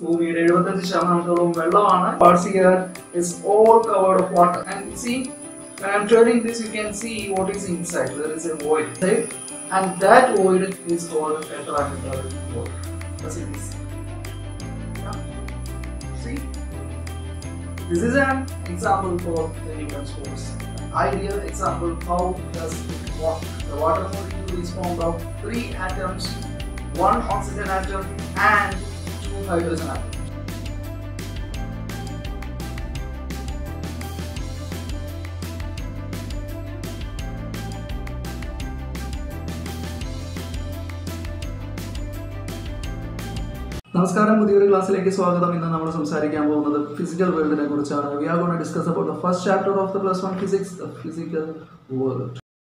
ഭൂമിയുടെ 75% വെള്ളമാണ്. Parts here is all covered of water. And see, when I'm turning this, you can see what is inside. There is a void, right? And that void is called tetrahedral void. As you can see. Yeah. See, this is an example for the Newton's force. Ideal example how does it work. The water molecule is formed of 3 atoms, 1 oxygen atom and 2 hydrogen atoms. നമസ്കാരം, പുതിയൊരു ക്ലാസ്സിലേക്ക് സ്വാഗതം. ഇന്ന് നമ്മൾ സംസാരിക്കാൻ പോകുന്നത് physical വേൾഡിനെ കുറിച്ചാണ്. We are going to discuss about the first chapter of the +1 physics, the physical world.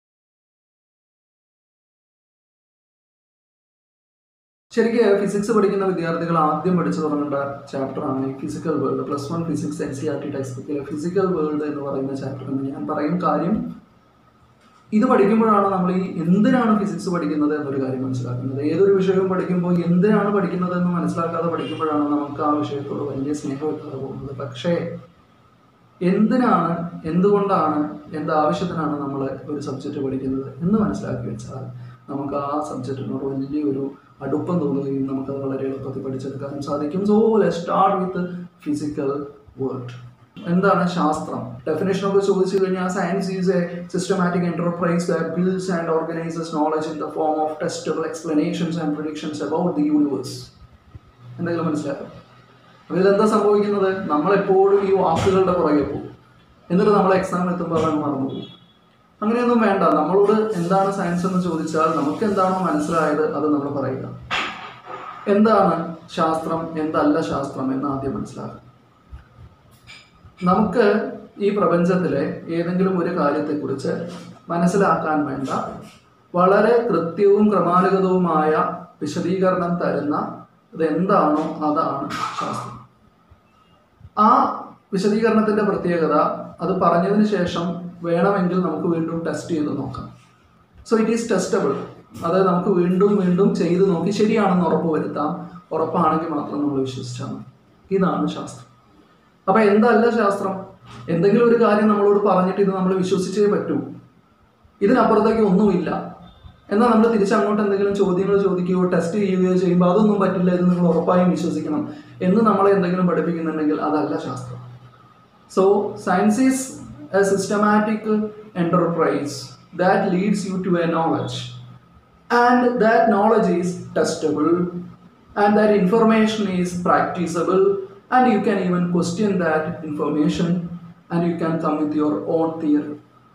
ശരിക്കും ഫിസിക്സ് പഠിക്കുന്ന വിദ്യാർത്ഥികൾ ആദ്യം പഠിച്ചു തുടങ്ങേണ്ട ചാപ്റ്ററാണ് ഈ physical world. +1 physics NCERT text ബുക്കിലെ ഫിസിക്കൽ വേൾഡ് എന്ന് പറയുന്ന ചാപ്റ്റർ എന്ന് ഞാൻ പറയും. കാര്യം ഇത് പഠിക്കുമ്പോഴാണ് നമ്മൾ ഈ എന്തിനാണ് ഫിസിക്സ് പഠിക്കുന്നത് എന്നൊരു കാര്യം മനസ്സിലാക്കുന്നത്. ഏതൊരു വിഷയവും പഠിക്കുമ്പോൾ എന്തിനാണ് പഠിക്കുന്നത് എന്ന് മനസ്സിലാക്കാതെ പഠിക്കുമ്പോഴാണ് നമുക്ക് ആ വിഷയത്തോട് വലിയ സ്നേഹം എത്താതെ പോകുന്നത്. പക്ഷേ എന്തിനാണ്, എന്തുകൊണ്ടാണ്, എന്താവശ്യത്തിനാണ് നമ്മൾ ഒരു സബ്ജക്റ്റ് പഠിക്കുന്നത് എന്ന് മനസ്സിലാക്കി വെച്ചാൽ നമുക്ക് ആ സബ്ജക്റ്റിനോട് വലിയൊരു അടുപ്പം തോന്നുകയും നമുക്കത് വളരെ എളുപ്പത്തിൽ പഠിച്ചെടുക്കാനും സാധിക്കും. So let's start with physical world. എന്താണ് ശാസ്ത്രം? ഡെഫിനേഷൻ ഒക്കെ ചോദിച്ചു കഴിഞ്ഞാൽ science is a systematic enterprise that builds and organises knowledge in the form of testable explanations and predictions about the universe. എന്തെങ്കിലും മനസ്സിലാക്കാം? അപ്പോൾ ഇതെന്താ സംഭവിക്കുന്നത്? നമ്മളെപ്പോഴും ഈ വാക്കുകളുടെ പുറകെ പോകും, എന്നിട്ട് നമ്മൾ എക്സാം എത്തുമ്പോൾ അതങ്ങ് മറന്നുപോകും. അങ്ങനെയൊന്നും വേണ്ട. നമ്മളോട് എന്താണ് സയൻസ് എന്ന് ചോദിച്ചാൽ നമുക്ക് എന്താണോ മനസ്സിലായത് അത് നമ്മൾ പറയുക. എന്താണ് ശാസ്ത്രം, എന്തല്ല ശാസ്ത്രം എന്ന് ആദ്യം മനസ്സിലാക്കുക. നമുക്ക് ഈ പ്രപഞ്ചത്തിലെ ഏതെങ്കിലും ഒരു കാര്യത്തെക്കുറിച്ച് മനസ്സിലാക്കാൻ വേണ്ട വളരെ കൃത്യവും ക്രമാനുഗതവുമായ വിശദീകരണം തരുന്ന ഇതെന്താണോ അതാണ് ശാസ്ത്രം. ആ വിശദീകരണത്തിൻ്റെ പ്രത്യേകത അത് പറഞ്ഞതിന് ശേഷം വേണമെങ്കിൽ നമുക്ക് വീണ്ടും ടെസ്റ്റ് ചെയ്ത് നോക്കാം. So it is testable. അത് നമുക്ക് വീണ്ടും വീണ്ടും ചെയ്ത് നോക്കി ശരിയാണെന്ന് ഉറപ്പ് വരുത്താം. ഉറപ്പാണെങ്കിൽ മാത്രം നമ്മൾ വിശ്വസിച്ചാൽ മതി. ഇതാണ് ശാസ്ത്രം. അപ്പം എന്തല്ല ശാസ്ത്രം? എന്തെങ്കിലും ഒരു കാര്യം നമ്മളോട് പറഞ്ഞിട്ട് ഇത് നമ്മൾ വിശ്വസിച്ചേ പറ്റൂ, ഇതിനപ്പുറത്തേക്ക് ഒന്നുമില്ല, എന്നാൽ നമ്മൾ തിരിച്ചങ്ങോട്ട് എന്തെങ്കിലും ചോദ്യങ്ങൾ ചോദിക്കുകയോ ടെസ്റ്റ് ചെയ്യുകയോ ചെയ്യുമ്പോൾ അതൊന്നും പറ്റില്ല, ഇത് നിങ്ങൾ ഉറപ്പായും വിശ്വസിക്കണം എന്ന് നമ്മളെ എന്തെങ്കിലും പഠിപ്പിക്കുന്നുണ്ടെങ്കിൽ അതല്ല ശാസ്ത്രം. So science is a systematic enterprise that leads you to a knowledge and that knowledge is testable and that information is practicable. And you can even question that information and you can come with your own theory.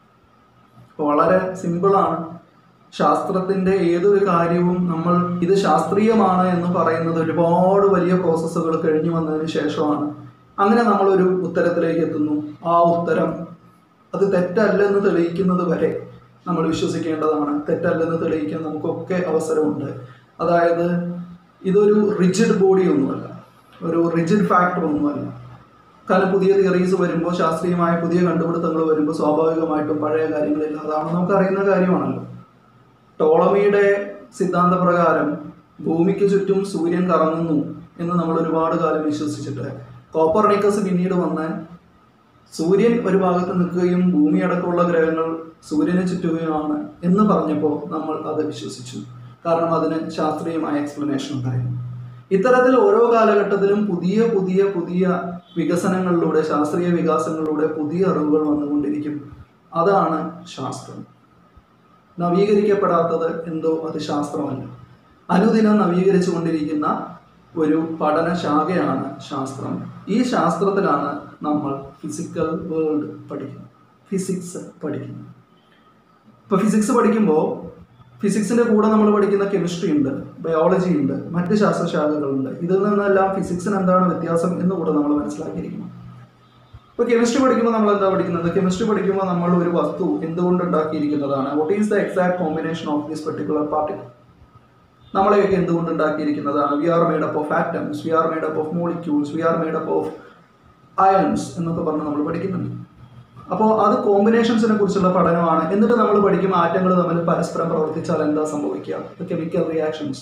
വളരെ സിമ്പിളാണ്. ശാസ്ത്രത്തിൻ്റെ ഏതൊരു കാര്യവും നമ്മൾ ഇത് ശാസ്ത്രീയമാണ് എന്ന് പറയുന്നത് ഒരുപാട് വലിയ പ്രോസസ്സുകൾ കഴിഞ്ഞു വന്നതിന് ശേഷമാണ്. അങ്ങനെ നമ്മളൊരു ഉത്തരത്തിലേക്ക് എത്തുന്നു. ആ ഉത്തരം അത് തെറ്റല്ലെന്ന് തെളിയിക്കുന്നത് വരെ നമ്മൾ വിശ്വസിക്കേണ്ടതാണ്. തെറ്റല്ലെന്ന് തെളിയിക്കാൻ നമുക്കൊക്കെ അവസരമുണ്ട്. അതായത് ഇതൊരു റിജിഡ് ബോഡി ഒന്നുമല്ല, ഒരു റിജിഡ് ഫാക്ടർ ഒന്നുമല്ല. കാരണം പുതിയ തിയറീസ് വരുമ്പോൾ, ശാസ്ത്രീയമായ പുതിയ കണ്ടുപിടുത്തങ്ങൾ വരുമ്പോൾ സ്വാഭാവികമായിട്ടും പഴയ കാര്യങ്ങളില്ലാതാണ് നമുക്കറിയുന്ന കാര്യമാണല്ലോ. ടോളമിയുടെ സിദ്ധാന്തപ്രകാരം ഭൂമിക്ക് ചുറ്റും സൂര്യൻ കറങ്ങുന്നു എന്ന് നമ്മൾ ഒരുപാട് കാലം വിശ്വസിച്ചിട്ട് കോപ്പർനിക്കസ് പിന്നീട് വന്ന് സൂര്യൻ ഒരു ഭാഗത്ത് നിൽക്കുകയും ഭൂമി അടക്കമുള്ള ഗ്രഹങ്ങൾ സൂര്യനെ ചുറ്റുകയുമാണ് എന്ന് പറഞ്ഞപ്പോൾ നമ്മൾ അത് വിശ്വസിച്ചു. കാരണം അതിന് ശാസ്ത്രീയമായ എക്സ്പ്ലനേഷൻ ഉണ്ടായിരുന്നു. ഇത്തരത്തിൽ ഓരോ കാലഘട്ടത്തിലും പുതിയ പുതിയ പുതിയ വികസനങ്ങളിലൂടെ, ശാസ്ത്രീയ വികാസങ്ങളിലൂടെ പുതിയ അറിവുകൾ വന്നുകൊണ്ടിരിക്കും. അതാണ് ശാസ്ത്രം. നവീകരിക്കപ്പെടാത്തത് എന്തോ അത് ശാസ്ത്രമല്ല. അനുദിനം നവീകരിച്ചു കൊണ്ടിരിക്കുന്ന ഒരു പഠന ശാഖയാണ് ശാസ്ത്രം. ഈ ശാസ്ത്രത്തിലാണ് നമ്മൾ ഫിസിക്കൽ വേൾഡ് പഠിക്കുന്നത്, ഫിസിക്സ് പഠിക്കുന്നത്. ഇപ്പോൾ ഫിസിക്സ് പഠിക്കുമ്പോൾ ഫിസിക്സിൻ്റെ കൂടെ നമ്മൾ പഠിക്കുന്ന കെമിസ്ട്രി ഉണ്ട്, ബയോളജി ഉണ്ട്, മറ്റ് ശാസ്ത്രശാഖകളുണ്ട്. ഇതിൽ നിന്നെല്ലാം ഫിസിക്സിന് എന്താണ് വ്യത്യാസം എന്ന് കൂടെ നമ്മൾ മനസ്സിലാക്കിയിരിക്കണം. ഇപ്പോൾ കെമിസ്ട്രി പഠിക്കുമ്പോൾ നമ്മൾ എന്താ പഠിക്കുന്നത്? കെമിസ്ട്രി പഠിക്കുമ്പോൾ നമ്മൾ ഒരു വസ്തു എന്തുകൊണ്ട് ഉണ്ടാക്കിയിരിക്കുന്നതാണ്, what is the exact combination of this particular particle, നമ്മളെയൊക്കെ എന്തുകൊണ്ട് ഉണ്ടാക്കിയിരിക്കുന്നതാണ്. We are made up of atoms, we are made up of molecules, we are made up of ions എന്നൊക്കെ പറഞ്ഞ് നമ്മൾ പഠിക്കുന്നുണ്ട്. അപ്പോൾ അത് കോമ്പിനേഷൻസിനെ കുറിച്ചുള്ള പഠനമാണ്. എന്നിട്ട് നമ്മൾ പഠിക്കും ആറ്റങ്ങൾ തമ്മിൽ പരസ്പരം പ്രവർത്തിച്ചാൽ എന്താ സംഭവിക്കുക, chemical reactions.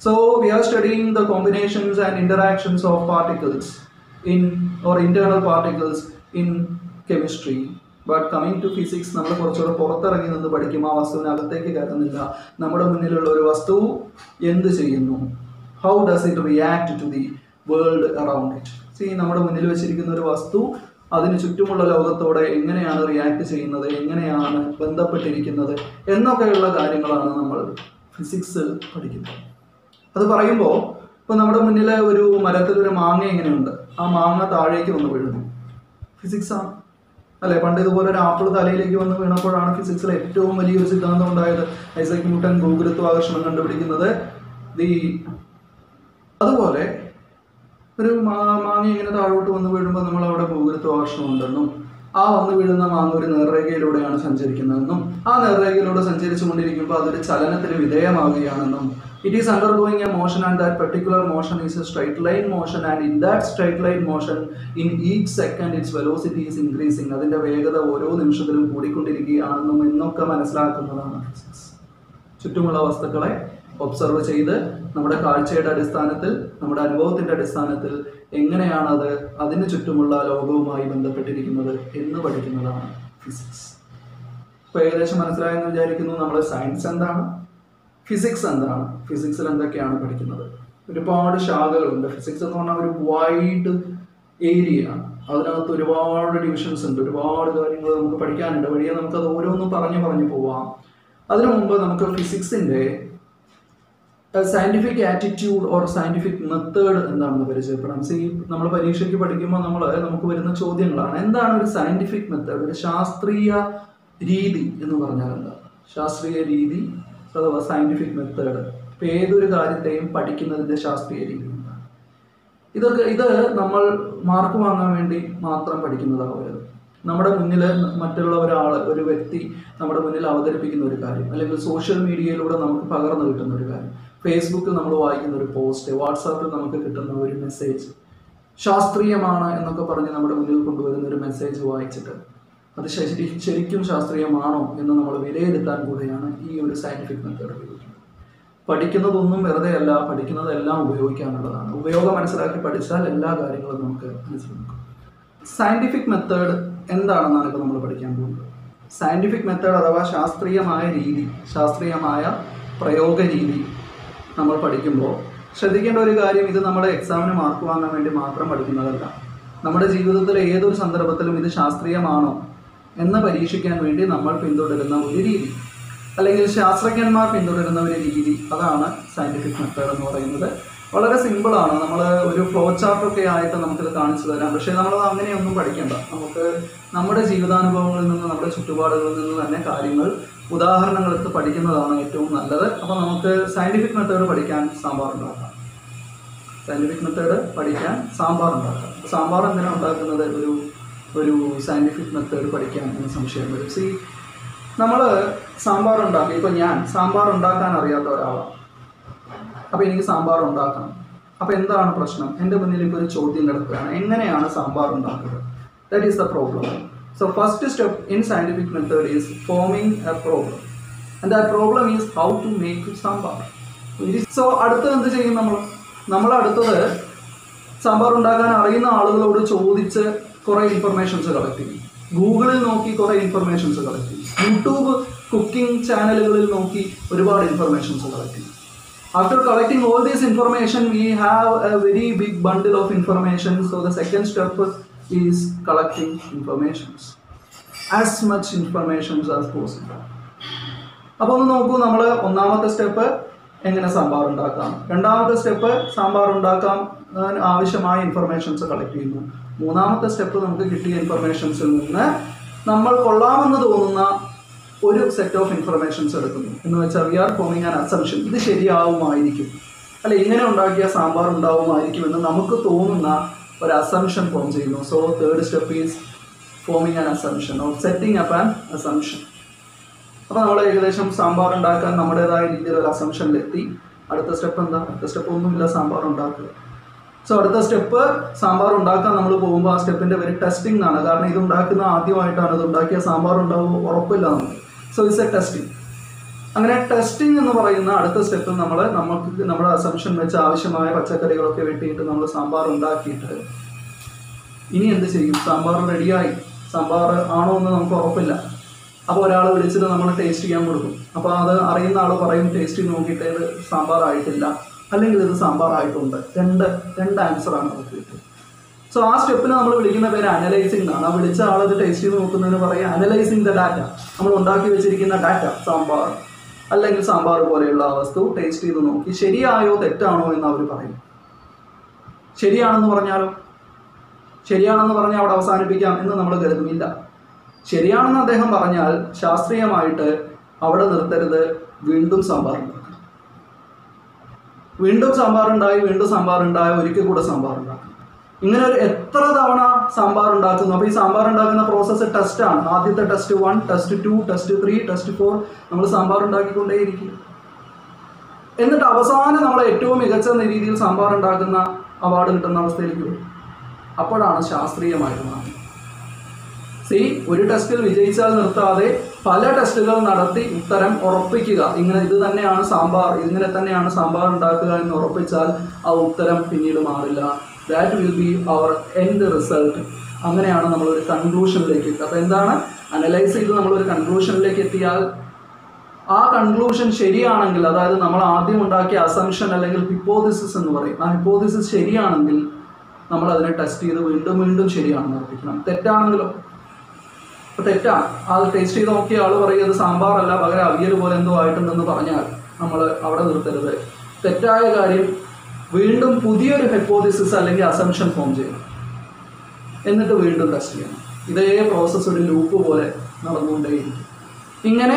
So we are studying the combinations and interactions of particles in or internal particles in chemistry. But coming to physics, നമ്മൾ കുറച്ചുകൂടെ പുറത്തിറങ്ങി നിന്ന് പഠിക്കും. ആ വസ്തുവിനകത്തേക്ക് കയറുന്നില്ല. നമ്മുടെ മുന്നിലുള്ള ഒരു വസ്തു എന്ത് ചെയ്യുന്നു, how does it react to the world around it. See, നമ്മുടെ മുന്നിൽ വെച്ചിരിക്കുന്ന ഒരു വസ്തു അതിന് ചുറ്റുമുള്ള ലോകത്തോടെ എങ്ങനെയാണ് റിയാക്ട് ചെയ്യുന്നത്, എങ്ങനെയാണ് ബന്ധപ്പെട്ടിരിക്കുന്നത് എന്നൊക്കെയുള്ള കാര്യങ്ങളാണ് നമ്മൾ ഫിസിക്സ് പഠിക്കുന്നത്. അത് പറയുമ്പോൾ ഇപ്പോൾ നമ്മുടെ മുന്നിൽ ഒരു മരത്തിലൊരു മാങ്ങ എങ്ങനെയുണ്ട്, ആ മാങ്ങ താഴേക്ക് വന്ന് വീഴുന്നു, ഫിസിക്സാണ് അല്ലേ. പണ്ട് ഇതുപോലെ ഒരു ആപ്പിൾ തലയിലേക്ക് വന്ന് വീണപ്പോഴാണ് ഫിസിക്സിൽ ഏറ്റവും വലിയൊരു സിദ്ധാന്തം ഉണ്ടായത്. ഐസക് ന്യൂട്ടൺ ഭൂഗുരുത്വാകർഷണം കണ്ടുപിടിക്കുന്നത്. അതുപോലെ ഒരു മാങ്ങ ഇങ്ങനെ താഴോട്ട് വന്ന് വീഴുമ്പോൾ നമ്മൾ അവിടെ ഭൂഗുരുത്വാകർഷണം ഉണ്ടെന്നും ആ വന്ന് വീഴുന്ന മാങ്ങ ഒരു നേർരേഖയിലൂടെയാണ് സഞ്ചരിക്കുന്നതെന്നും ആ നേർരേഖയിലൂടെ സഞ്ചരിച്ചു കൊണ്ടിരിക്കുമ്പോൾ അതൊരു ചലനത്തിന് വിധേയമാകുകയാണെന്നും it is undergoing a motion and that particular motion is a straight line motion and in that straight line motion in each second its velocity is increasing. അതിൻ്റെ വേഗത ഓരോ നിമിഷത്തിലും കൂടിക്കൊണ്ടിരിക്കുകയാണെന്നും എന്നൊക്കെ മനസ്സിലാക്കുന്നതാണ് ഫിസിക്സ്. ചുറ്റുമുള്ള വസ്തുക്കളെ ഒബ്സർവ് ചെയ്ത് നമ്മുടെ കാഴ്ചയുടെ അടിസ്ഥാനത്തിൽ, നമ്മുടെ അനുഭവത്തിൻ്റെ അടിസ്ഥാനത്തിൽ എങ്ങനെയാണത് അതിന് ചുറ്റുമുള്ള ലോകവുമായി ബന്ധപ്പെട്ടിരിക്കുന്നത് എന്ന് പഠിക്കുന്നതാണ് ഫിസിക്സ്. ഇപ്പോൾ ഏകദേശം മനസ്സിലായെന്ന് വിചാരിക്കുന്നു. നമ്മൾ സയൻസ് എന്താണ്, ഫിസിക്സ് എന്താണ്, ഫിസിക്സിൽ എന്തൊക്കെയാണ് പഠിക്കുന്നത്. ഒരുപാട് ശാഖകളുണ്ട്. ഫിസിക്സ് എന്ന് പറഞ്ഞാൽ ഒരു വൈഡ് ഏരിയ ആണ്. അതിനകത്ത് ഒരുപാട് ഡിവിഷൻസ് ഉണ്ട്, ഒരുപാട് കാര്യങ്ങൾ നമുക്ക് പഠിക്കാനുണ്ട്. വഴിയെ നമുക്കത് ഓരോന്നും പറഞ്ഞു പോവാം. അതിനു മുമ്പ് നമുക്ക് ഫിസിക്സിൻ്റെ scientific attitude or scientific method എന്താണെന്ന് പരിചയപ്പെടാം. നമ്മൾ പരീക്ഷയ്ക്ക് പഠിക്കുമ്പോൾ നമുക്ക് വരുന്ന ചോദ്യങ്ങളാണ്. എന്താണ് ഒരു സയൻറ്റിഫിക് മെത്തേഡ്, ഒരു ശാസ്ത്രീയ രീതി എന്ന് പറഞ്ഞാൽ എന്താ? ശാസ്ത്രീയ രീതി അഥവാ സയൻറ്റിഫിക് മെത്തേഡ്. ഇപ്പം ഏതൊരു കാര്യത്തെയും പഠിക്കുന്നതിൻ്റെ ശാസ്ത്രീയ രീതി എന്താണ്? ഇത് നമ്മൾ മാർക്ക് വാങ്ങാൻ വേണ്ടി മാത്രം പഠിക്കുന്നതാവരുത്. നമ്മുടെ മുന്നിൽ മറ്റുള്ള ഒരു വ്യക്തി നമ്മുടെ മുന്നിൽ അവതരിപ്പിക്കുന്ന ഒരു കാര്യം, അല്ലെങ്കിൽ സോഷ്യൽ മീഡിയയിലൂടെ നമുക്ക് പകർന്നു കിട്ടുന്ന ഒരു കാര്യം, ഫേസ്ബുക്കിൽ നമ്മൾ വായിക്കുന്ന ഒരു പോസ്റ്റ്, വാട്സാപ്പിൽ നമുക്ക് കിട്ടുന്ന ഒരു മെസ്സേജ് ശാസ്ത്രീയമാണ് എന്നൊക്കെ പറഞ്ഞ് നമ്മുടെ മുന്നിൽ കൊണ്ടുവരുന്ന ഒരു മെസ്സേജ് വായിച്ചിട്ട് അത് ശരിക്കും ശാസ്ത്രീയമാണോ എന്ന് നമ്മൾ വിലയിരുത്താൻ കൂടെയാണ് ഈ ഒരു സയൻറ്റിഫിക് മെത്തേഡ് ഉപയോഗിക്കുന്നത്. പഠിക്കുന്നതൊന്നും വെറുതെ അല്ല, പഠിക്കുന്നതെല്ലാം ഉപയോഗിക്കാനുള്ളതാണ്. ഉപയോഗം മനസ്സിലാക്കി പഠിച്ചാൽ എല്ലാ കാര്യങ്ങളും നമുക്ക് മനസ്സിലാക്കും. സയൻറ്റിഫിക് മെത്തേഡ് എന്താണെന്നാണ് ഇപ്പോൾ നമ്മൾ പഠിക്കാൻ പോകുന്നത്. സയൻറ്റിഫിക് മെത്തേഡ് അഥവാ ശാസ്ത്രീയമായ രീതി, ശാസ്ത്രീയമായ പ്രയോഗ രീതി നമ്മൾ പഠിക്കുമ്പോൾ ശ്രദ്ധിക്കേണ്ട ഒരു കാര്യം, ഇത് നമ്മുടെ എക്സാമിന് മാർക്ക് വാങ്ങാൻ വേണ്ടി മാത്രം പഠിക്കുന്നതല്ല. നമ്മുടെ ജീവിതത്തിലെ ഏതൊരു സന്ദർഭത്തിലും ഇത് ശാസ്ത്രീയമാണോ എന്ന് പരീക്ഷിക്കാൻ വേണ്ടി നമ്മൾ പിന്തുടരുന്ന ഒരു രീതി, അല്ലെങ്കിൽ ശാസ്ത്രജ്ഞന്മാർ പിന്തുടരുന്ന ഒരു രീതി, അതാണ് സയൻറ്റിഫിക് മെത്തേഡ് എന്ന് പറയുന്നത്. വളരെ സിമ്പിളാണ്. നമ്മൾ ഒരു ഫ്ലോ ചാർട്ടൊക്കെ ആയിട്ട് നമുക്കിത് കാണിച്ചു തരാം. പക്ഷേ നമ്മളത് അങ്ങനെയൊന്നും പഠിക്കേണ്ട. നമുക്ക് നമ്മുടെ ജീവിതാനുഭവങ്ങളിൽ നിന്ന്, നമ്മുടെ ചുറ്റുപാടുകളിൽ നിന്ന് തന്നെ കാര്യങ്ങൾ, ഉദാഹരണങ്ങൾ എടുത്ത് പഠിക്കുന്നതാണ് ഏറ്റവും നല്ലത്. അപ്പോൾ നമുക്ക് സയൻറ്റിഫിക് മെത്തേഡ് പഠിക്കാൻ സാമ്പാർ ഉണ്ടാക്കാം. സയൻറ്റിഫിക് മെത്തേഡ് പഠിക്കാൻ സാമ്പാർ ഉണ്ടാക്കാം. സാമ്പാർ എന്തിനാണ് ഉണ്ടാക്കുന്നത്? ഒരു സയൻറ്റിഫിക് മെത്തേഡ് പഠിക്കാൻ എന്ന് സംശയം വരും. നമ്മൾ സാമ്പാർ ഉണ്ടാക്കി. ഇപ്പോൾ ഞാൻ സാമ്പാർ ഉണ്ടാക്കാൻ അറിയാത്ത ഒരാളാണ്. അപ്പോൾ എനിക്ക് സാമ്പാർ ഉണ്ടാക്കണം. അപ്പോൾ എന്താണ് പ്രശ്നം? എൻ്റെ മുന്നിൽ ഇപ്പോൾ ഒരു ചോദ്യം കിടക്കുകയാണ്, എങ്ങനെയാണ് സാമ്പാർ ഉണ്ടാക്കുന്നത്? That is the problem. So first step in scientific method is forming a problem and that problem is how to make sambar. So അടുത്തത് എന്ത് ചെയ്യും? നമ്മൾ അടുത്തത് സാമ്പാർ ഉണ്ടാക്കാൻ അറിയുന്ന ആളുകളോട് ചോദിച്ച് കുറേ ഇൻഫർമേഷൻസ് കളക്ട് ചെയ്യും. ഗൂഗിളിൽ നോക്കി കുറേ ഇൻഫർമേഷൻസ് കളക്ട് ചെയ്യും. യൂട്യൂബ് കുക്കിംഗ് ചാനലുകളിൽ നോക്കി ഒരുപാട് ഇൻഫർമേഷൻസ് കളക്ട് ചെയ്യും. After collecting all this information, we have a very big bundle of information. So the second step is collecting informations, as much information as possible. അപ്പോൾ ഒന്ന് നോക്കൂ, നമ്മൾ ഒന്നാമത്തെ സ്റ്റെപ്പ് എങ്ങനെ സാമ്പാർ ഉണ്ടാക്കാം, രണ്ടാമത്തെ സ്റ്റെപ്പ് സാമ്പാർ ഉണ്ടാക്കാം ആവശ്യമായ ഇൻഫർമേഷൻസ് കളക്ട് ചെയ്യുന്നു, മൂന്നാമത്തെ സ്റ്റെപ്പ് നമുക്ക് കിട്ടിയ ഇൻഫർമേഷൻസിൽ നിന്ന് നമ്മൾ കൊള്ളാമെന്ന് തോന്നുന്ന ഒരു സെറ്റ് ഓഫ് ഇൻഫർമേഷൻസ് എടുക്കുന്നു. എന്ന് വെച്ചാൽ we are forming an assumption. ഇത് ശരിയാവുമായിരിക്കും, അല്ലെ ഇങ്ങനെ ഉണ്ടാക്കിയ സാമ്പാർ ഉണ്ടാവുമായിരിക്കും എന്ന് നമുക്ക് തോന്നുന്ന ഒരു അസംഷൻ ഫോം ചെയ്യുന്നു. So third step is forming an assumption or setting up an assumption. അപ്പോൾ നമ്മൾ ഏകദേശം സാമ്പാർ ഉണ്ടാക്കാൻ നമ്മുടേതായ രീതിയിൽ ഒരു അസംഷനിലെത്തി. അടുത്ത സ്റ്റെപ്പ് എന്താ? അടുത്ത സ്റ്റെപ്പ് ഒന്നുമില്ല, സാമ്പാർ ഉണ്ടാക്കുക. സോ അടുത്ത സ്റ്റെപ്പ് സാമ്പാർ ഉണ്ടാക്കാൻ നമ്മൾ പോകുമ്പോൾ ആ സ്റ്റെപ്പിൻ്റെ പേര് ടെസ്റ്റിംഗ് എന്നാണ്. കാരണം ഇത് ഉണ്ടാക്കുന്ന ആദ്യമായിട്ടാണ്. ഇത് ഉണ്ടാക്കിയ സാമ്പാർ ഉണ്ടാവും ഉറപ്പില്ല നമുക്ക്. So it's a testing. അങ്ങനെ ടെസ്റ്റിംഗ് എന്ന് പറയുന്ന അടുത്ത സ്റ്റെപ്പ് നമുക്ക് നമ്മുടെ അസംഷൻ വെച്ച് ആവശ്യമായ പച്ചക്കറികളൊക്കെ വെട്ടിയിട്ട് നമ്മൾ സാമ്പാർ ഉണ്ടാക്കിയിട്ട് ഇനി എന്ത് ചെയ്യും? സാമ്പാർ റെഡിയായി, സാമ്പാർ ആണോ എന്ന് നമുക്ക് ഉറപ്പില്ല. അപ്പോൾ ഒരാൾ വിളിച്ചിട്ട് നമ്മൾ ടേസ്റ്റ് ചെയ്യാൻ കൊടുക്കും. അപ്പോൾ അത് അറിയുന്ന ആൾ പറയും ടേസ്റ്റ് നോക്കിയിട്ട് ഇത് സാമ്പാർ ആയിട്ടില്ല, അല്ലെങ്കിൽ ഇത് സാമ്പാർ ആയിട്ടുണ്ട്. രണ്ട് ആൻസറാണ് നമുക്ക് കിട്ടുന്നത്. സോ ആ സ്റ്റെപ്പിൽ നമ്മൾ വിളിക്കുന്ന പേര് അനലൈസിംഗ് ആണ്. ആ വിളിച്ച ആളത് ടേസ്റ്റ് ചെയ്ത് നോക്കുന്നതിന് പറയും അനലൈസിങ് ദ ഡാറ്റ. നമ്മൾ ഉണ്ടാക്കി വെച്ചിരിക്കുന്ന ഡാറ്റ, സാമ്പാർ അല്ലെങ്കിൽ സാമ്പാർ പോലെയുള്ള വസ്തു ടേസ്റ്റ് ചെയ്ത് നോക്കി ശരിയായോ തെറ്റാണോ എന്ന് അവർ പറയും. ശരിയാണെന്ന് പറഞ്ഞാലോ? ശരിയാണെന്ന് പറഞ്ഞാൽ അവിടെ അവസാനിപ്പിക്കാം എന്ന് നമ്മൾ കരുതുന്നില്ല. ശരിയാണെന്ന് അദ്ദേഹം പറഞ്ഞാൽ ശാസ്ത്രീയമായിട്ട് അവിടെ നിർത്തരുത്, വീണ്ടും സാമ്പാർ ഉണ്ടാക്കണം. വീണ്ടും സാമ്പാർ ഉണ്ടായി ഒരിക്കൽ കൂടെ സാമ്പാർ ഉണ്ടാക്കണം. ഇങ്ങനെ ഒരു എത്ര തവണ സാമ്പാർ ഉണ്ടാക്കുന്നു. അപ്പോൾ ഈ സാമ്പാർ ഉണ്ടാക്കുന്ന പ്രോസസ്സ് ടെസ്റ്റാണ്. ആദ്യത്തെ ടെസ്റ്റ് 1, ടെസ്റ്റ് 2, ടെസ്റ്റ് 3, ടെസ്റ്റ് 4 നമ്മൾ സാമ്പാർ ഉണ്ടാക്കിക്കൊണ്ടേയിരിക്കും. എന്നിട്ട് അവസാനം നമ്മൾ ഏറ്റവും മികച്ച രീതിയിൽ സാമ്പാർ ഉണ്ടാക്കുന്ന അവാർഡ് കിട്ടുന്ന അവസ്ഥയിലേക്ക് വരും. അപ്പോഴാണ് ശാസ്ത്രീയമായിട്ട് മാറുന്നത്. ഒരു ടെസ്റ്റിൽ വിജയിച്ചാൽ നിർത്താതെ പല ടെസ്റ്റുകൾ നടത്തി ഉത്തരം ഉറപ്പിക്കുക. ഇത് തന്നെയാണ് സാമ്പാർ, ഇങ്ങനെ തന്നെയാണ് സാമ്പാർ ഉണ്ടാക്കുക എന്ന് ഉറപ്പിച്ചാൽ ആ ഉത്തരം പിന്നീട് മാറില്ല. That will be our end result. അങ്ങനെയാണ് നമ്മളൊരു കൺക്ലൂഷനിലേക്ക് എത്തുക. അപ്പോൾ എന്താണ്? അനലൈസ് ചെയ്ത് നമ്മളൊരു കൺക്ലൂഷനിലേക്ക് എത്തിയാൽ ആ കൺക്ലൂഷൻ ശരിയാണെങ്കിൽ, അതായത് നമ്മൾ ആദ്യം ഉണ്ടാക്കിയ അസംഷൻ അല്ലെങ്കിൽ ഹിപ്പോതിസിസ് എന്ന് പറയും, ആ ഹിപ്പോതിസിസ് ശരിയാണെങ്കിൽ നമ്മൾ അതിനെ ടെസ്റ്റ് ചെയ്ത് വീണ്ടും വീണ്ടും ശരിയാണെന്ന് ഉറപ്പിക്കണം. തെറ്റാണെങ്കിലോ? അപ്പോൾ തെറ്റാണ്. അത് ടേസ്റ്റ് ചെയ്ത് നോക്കിയ ആൾ പറയും അത് സാമ്പാറല്ല, പകരം അവിയൽ പോലെ എന്തോ ആയിട്ടുണ്ടെന്ന് പറഞ്ഞാൽ നമ്മൾ അവിടെ നിർത്തരുത്. തെറ്റായ കാര്യം വീണ്ടും പുതിയൊരു ഹൈപ്പോതിസിസ് അല്ലെങ്കിൽ അസംഷൻ ഫോം ചെയ്യണം, എന്നിട്ട് വീണ്ടും ടെസ്റ്റ് ചെയ്യണം. ഇതേ പ്രോസസ്സ് ഒരു ലൂപ്പ് പോലെ നടന്നുകൊണ്ടേയിരിക്കും. ഇങ്ങനെ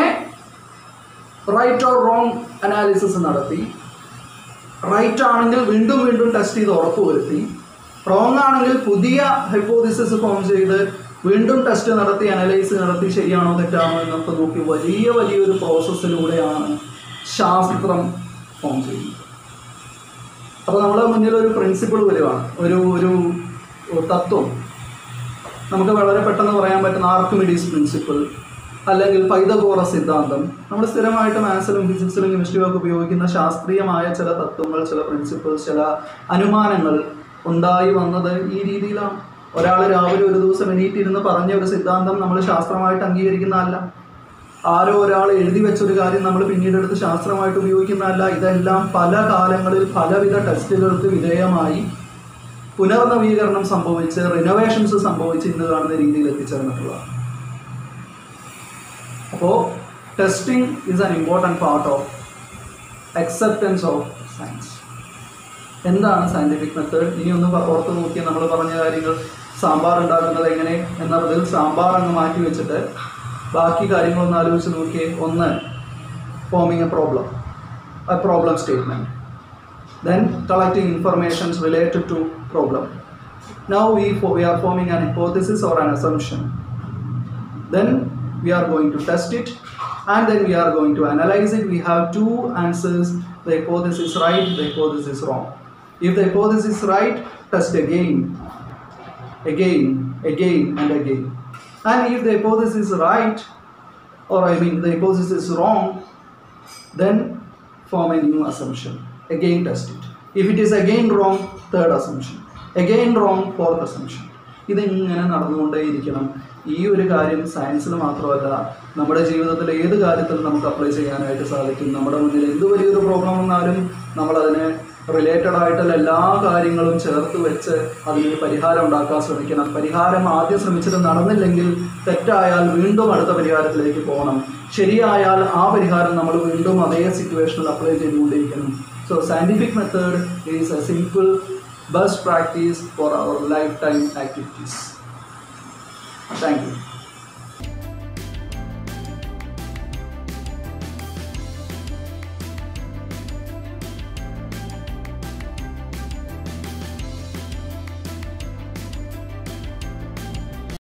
റൈറ്റ് ഓർ റോങ് അനാലിസിസ് നടത്തി, റൈറ്റ് ആണെങ്കിൽ വീണ്ടും വീണ്ടും ടെസ്റ്റ് ചെയ്ത് ഉറപ്പുവരുത്തി, റോങ് ആണെങ്കിൽ പുതിയ ഹൈപ്പോതിസിസ് ഫോം ചെയ്ത് വീണ്ടും ടെസ്റ്റ് നടത്തി അനലൈസ് നടത്തി ശരിയാണോ തെറ്റാണോ എന്നൊക്കെ നോക്കി വലിയൊരു പ്രോസസ്സിലൂടെയാണ് ശാസ്ത്രം ഫോം ചെയ്യുന്നത്. അപ്പോൾ നമ്മുടെ മുന്നിൽ ഒരു പ്രിൻസിപ്പിൾ വരുവാണ്, ഒരു തത്വം. നമുക്ക് വളരെ പെട്ടെന്ന് പറയാൻ പറ്റുന്ന ആർക്കിമിഡീസ് പ്രിൻസിപ്പിൾ അല്ലെങ്കിൽ പൈതഗോറസ് സിദ്ധാന്തം. നമ്മൾ സ്ഥിരമായിട്ട് മാത്സിലും ഫിസിക്സിലും കെമിസ്ട്രിയും ഒക്കെ ഉപയോഗിക്കുന്ന ശാസ്ത്രീയമായ ചില തത്വങ്ങൾ, ചില പ്രിൻസിപ്പിൾസ്, ചില അനുമാനങ്ങൾ ഉണ്ടായി വന്നത് ഈ രീതിയിലാണ്. ഒരാൾ രാവിലെ ഒരു ദിവസം എണീറ്റിരുന്ന് പറഞ്ഞ ഒരു സിദ്ധാന്തം നമ്മൾ ശാസ്ത്രമായിട്ട് അംഗീകരിക്കുന്നതല്ല. ആരോ ഒരാൾ എഴുതി വെച്ചൊരു കാര്യം നമ്മൾ പിന്നീട് എടുത്ത് ശാസ്ത്രമായിട്ട് ഉപയോഗിക്കുന്നതല്ല. ഇതെല്ലാം പല കാലങ്ങളിൽ പലവിധ ടെസ്റ്റുകൾക്ക് വിധേയമായി പുനർനവീകരണം സംഭവിച്ച്, റിനോവേഷൻസ് സംഭവിച്ച് ഇന്ന് കാണുന്ന രീതിയിൽ എത്തിച്ചേർന്നിട്ടുള്ളതാണ്. അപ്പോൾ testing is an important part of acceptance of science. എന്താണ് സയൻറ്റിഫിക് മെത്തേഡ്? ഇനി ഒന്ന് ഓർത്ത് നോക്കിയാൽ നമ്മൾ പറഞ്ഞ കാര്യങ്ങൾ, സാമ്പാർ ഉണ്ടാക്കുന്നത് എങ്ങനെ എന്നതിൽ സാമ്പാർ അങ്ങ് മാറ്റി വെച്ചിട്ട് ബാക്കി കാര്യങ്ങളൊന്ന് ആലോചിച്ച് നോക്കിയേ. ഒന്ന്, forming a problem statement. Then collecting informations related to problem. Now we are forming an hypothesis or an assumption. Then we are going to test it, and then we are going to analyze it. We have two answers: the hypothesis is right, the hypothesis is wrong. If the hypothesis is right, test again and again. And if the hypothesis is right, or the hypothesis is wrong, then form a new assumption. Again test it. If it is again wrong, third assumption. Again wrong, fourth assumption. ഇതിങ്ങനെ നടന്നുകൊണ്ടേയിരിക്കണം. ഈ ഒരു കാര്യം സയൻസിൽ മാത്രമല്ല, നമ്മുടെ ജീവിതത്തിൽ ഏത് കാര്യത്തിലും നമുക്ക് അപ്ലൈ ചെയ്യാനായിട്ട് സാധിക്കും. നമ്മുടെ മുന്നിൽ എന്ത് വലിയൊരു പ്രോബ്ലം വന്നാലും നമ്മളതിനെ റിലേറ്റഡ് ആയിട്ടുള്ള എല്ലാ കാര്യങ്ങളും ചേർത്ത് വെച്ച് അതിനൊരു പരിഹാരം ഉണ്ടാക്കാൻ ശ്രമിക്കണം. പരിഹാരം ആദ്യം ശ്രമിച്ചിട്ട് നടന്നില്ലെങ്കിൽ, തെറ്റായാൽ വീണ്ടും അടുത്ത പരിഹാരത്തിലേക്ക് പോകണം. ശരിയായാൽ ആ പരിഹാരം നമ്മൾ വീണ്ടും അതേ സിറ്റുവേഷനിൽ അപ്ലൈ ചെയ്തുകൊണ്ടിരിക്കണം. So scientific method is a simple best practice for our lifetime activities. Thank you.